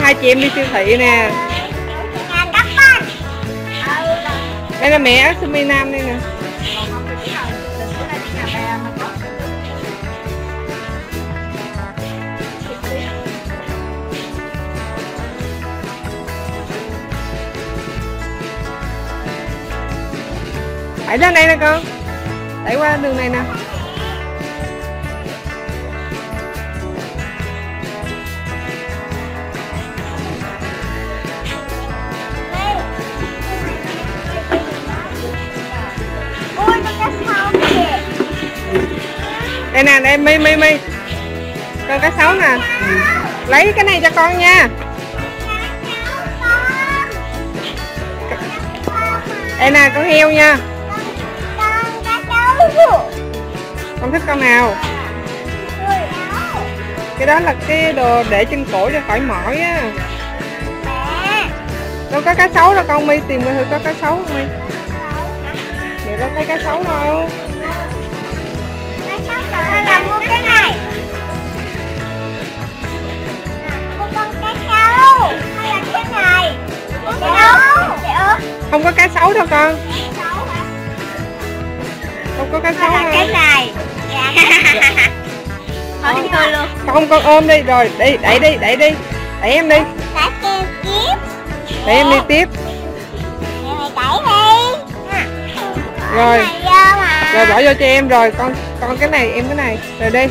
hai chị em đi siêu thị nè. Đây là mẹ Asumi Nam đây nè. Đẩy lên đây nè con. Đẩy qua đường này nè. Đây nè, đây mi con cá sấu nè. Lấy cái này cho con nha. Đây nè, con heo nha. Con thích con nào? Cái đó là cái đồ để trên cổ cho khỏi mỏi á. Đâu có cá sấu đâu con, Mi tìm thử có cá sấu không Mi? Vậy đâu thấy cá sấu đâu. Là mua cái này. Mua con cá sấu hay là cái này? Không có cá sấu đâu con. Không có cá sấu đâu. Cái này. Thôi tôi luôn. Không, con ôm đi rồi, đi, đẩy đi, đẩy đi. Đẩy em đi. Đẩy kêu tiếp. Đẩy em đi tiếp. Mày đẩy đi. Rồi. Rồi bỏ vô cho em rồi, con cái này, em cái này. Rồi đi.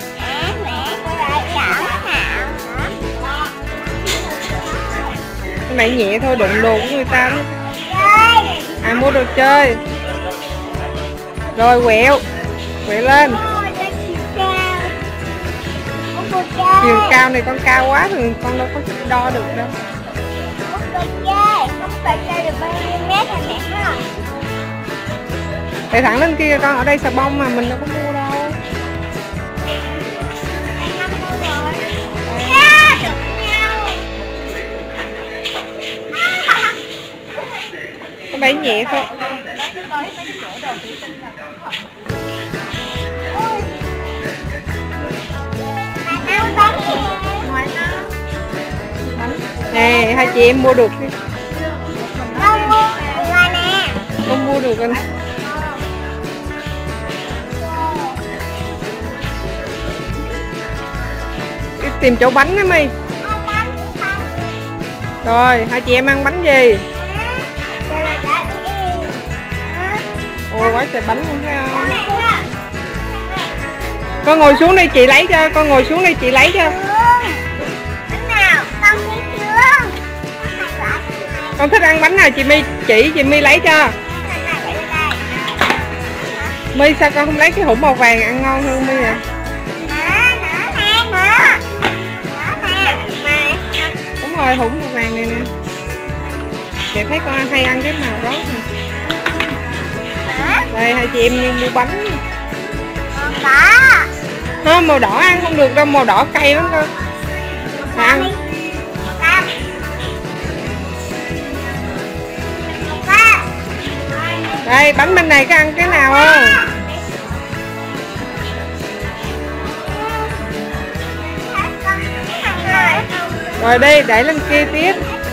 Cái này nhẹ thôi, đụng đồ của người ta đó. Ai mua đồ chơi. Rồi quẹo. Quẹo lên. Chiều cao này con cao quá thì con đâu có đo được đâu. Để thẳng lên kia con, ở đây xà bông mà mình đâu có mua đâu. Con đẩy nhẹ thôi. Nè, hai chị em mua được đi. Con mua được rồi. Đi tìm chỗ bánh đó Mi. Rồi, hai chị em ăn bánh gì? Ôi quá trời bánh luôn thấy không? Con ngồi xuống đây chị lấy cho, con ngồi xuống đây chị lấy cho. Con thích ăn bánh nào chị Mi chỉ, chị Mi lấy cho. Mi sao con không lấy cái hũ màu vàng ăn ngon hơn Mi à? Đúng rồi, hũ màu vàng này nè. Chị thấy con hay ăn cái màu đó. Đây hai chị em đi mua bánh. Không, màu đỏ ăn không được đâu, màu đỏ cay lắm con. Ăn. Đây, bánh bên này có ăn cái nào không? Rồi đi, đẩy lên kia tiếp.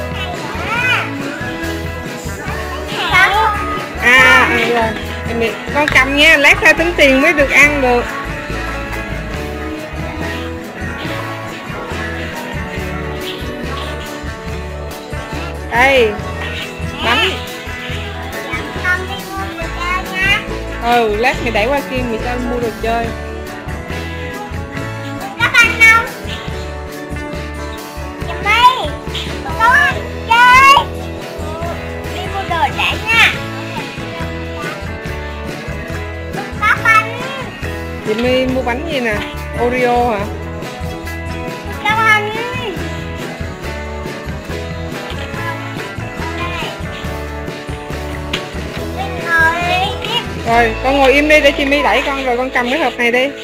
Rồi. Con cầm nha, lát ra tính tiền mới được ăn được. Đây, bánh. Lát mày đẩy qua kia mày cho mua đồ chơi. Có ăn không? Chùm đi. Có ăn chơi. Đi mua đồ đã nha. Có bánh. Chị My mua bánh gì nè? Oreo hả? Có bánh. Rồi, con ngồi im đi để chị My đẩy con rồi con cầm cái hộp này đi.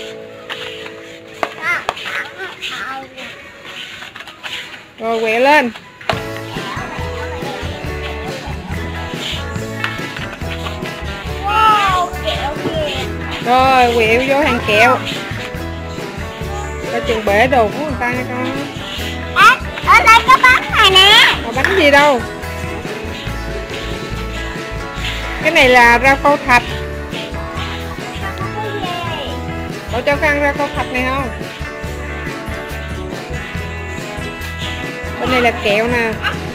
Rồi quẹo lên. Rồi quẹo vô hàng kẹo. Coi chừng bể đồ của người ta nha con. Ở đây có bánh. gì đâu. Cái này là rau câu thạch. Bảo Châu có ăn rau câu thạch này không? Bên này là kẹo nè.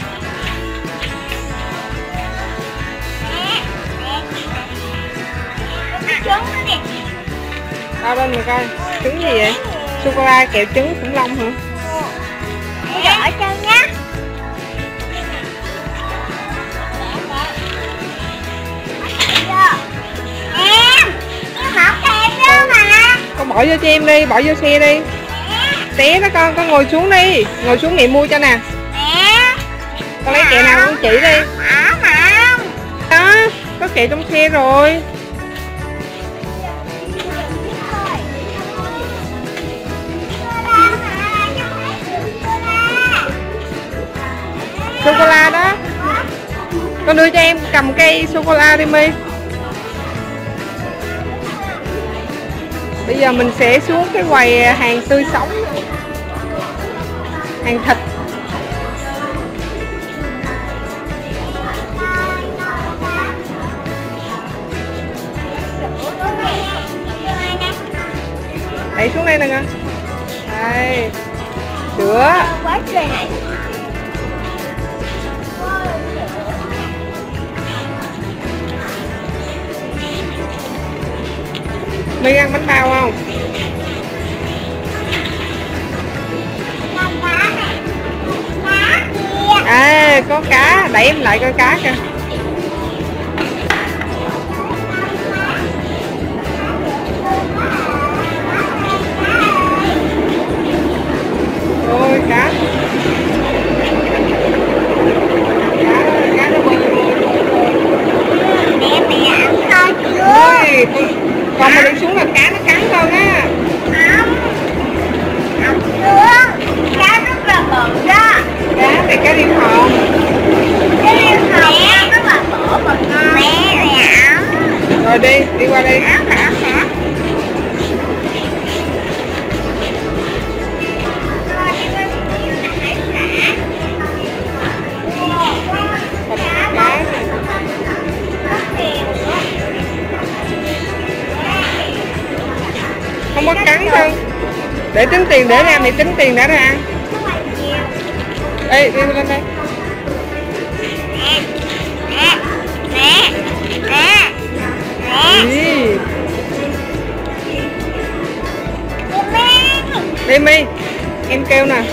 Đâu bên mình coi. Trứng gì vậy? Sô-cô-la kẹo trứng khủng long hả? Ở chân nhá. Em, mẫu kem đó mà. Con bỏ vô cho em đi, bỏ vô xe đi. Té đó con ngồi xuống đi. Ngồi xuống mẹ mua cho nè. Con lấy kẹo nào con chỉ đi. Đó, có kẹo trong xe rồi. Sô-cô-la đó. Con đưa cho em cầm cây sô-cô-la đi My. Bây giờ mình sẽ xuống cái quầy hàng tươi sống, hàng thịt. Đẩy xuống đây nè con. Đây, sữa. My ăn bánh bao không? À, có cá, đẩy em lại coi cá kìa. Ôi cá. Cá nó bự. Mẹ ăn thôi chưa? Ôi, còn mà đi xuống là cá nó cắn con á. Ăn chưa? Cá rất là bự đó. Cá thì cá điên hồng. Cá điên hồng rất là bự và ngon. Mẹ này ăn. Rồi đi qua đây. Ăn hả? Không có cắn đâu. Để tính tiền để ra, mày tính tiền đã ra ăn. Ê, đi lên đây. Đi My, em kêu nè.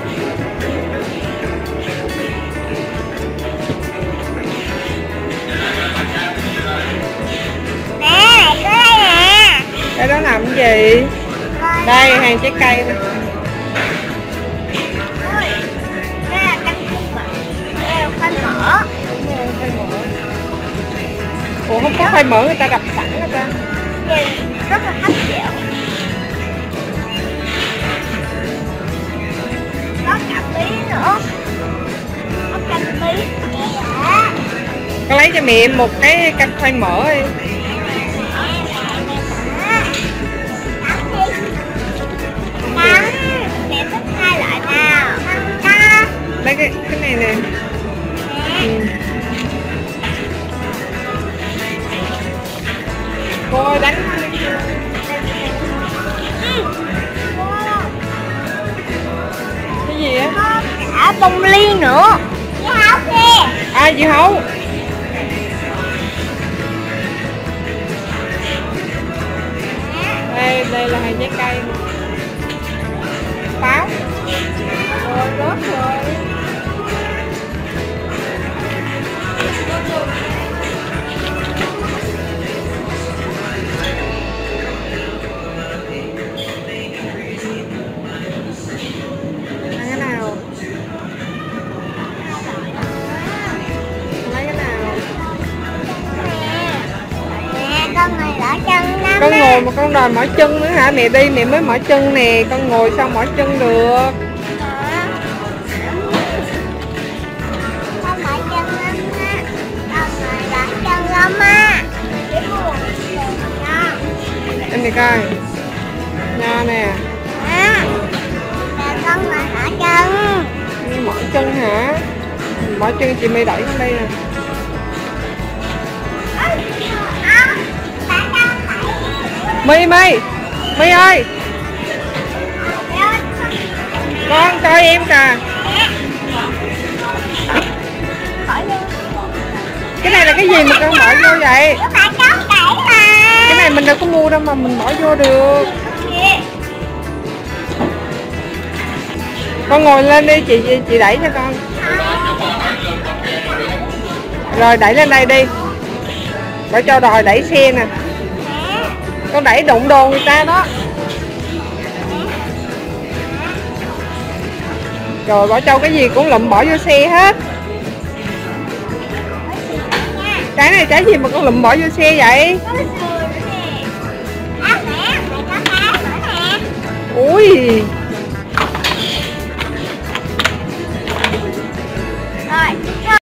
Cái đó làm cái gì? Đây, hàng trái cây nè. Ủa không có khoai mỡ người ta đập sẵn người ta. Rất là hấp dẫn. Có cà tí nữa. Có canh tí. Con lấy cho mẹ em một cái canh khoai mỡ đi. Mẹ thích hai loại nào? Lấy cái này nè. Cô ơi đánh. Cái gì á? Cả bông ly nữa. Dưa hấu kìa. À, dưa hấu. Đây là hàng trái cây. Táo. Rồi rớt rồi. Con ngồi mà con đòi mỏi chân nữa hả? Mẹ đi mẹ mới mỏi chân nè, con ngồi sao mỏi chân được? Con mỏi chân lắm á. Con mỏi chân lắm á. Em đi coi. Nho nè. Con mỏi chân. Mỏi chân hả? Bỏ chân chị My đẩy xuống đây nè. My ơi, con coi em kìa. Cái này là cái gì mà con bỏ vô vậy? Cái này mình đâu có mua đâu mà mình bỏ vô được. Con ngồi lên đi, chị đẩy cho con. Rồi đẩy lên đây đi. Bảo Châu đòi đẩy xe nè. Con đẩy đụng đồ người ta đó. Rồi Bảo Châu cái gì cũng lụm bỏ vô xe hết. Trái này trái gì mà con lụm bỏ vô xe vậy? Ui